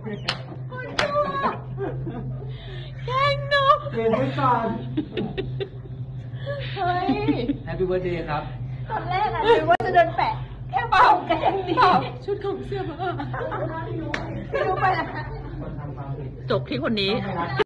แกล้งหนูเรียนด้วยกันเฮ้ย Happy Birthday ครับตอนแรกอะนึกว่าจะเดินแปะแค่เบาแกล้งดีชุดของเสื้อผ้าพี่รู้ไปแล้วจบที่คนนี้